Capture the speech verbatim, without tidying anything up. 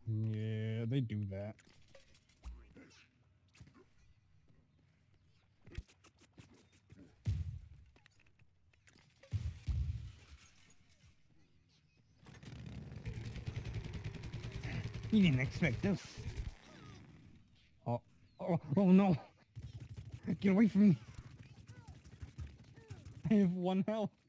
Yeah, they do that. You didn't expect this. Oh, oh, oh no! Get away from me! I have one health.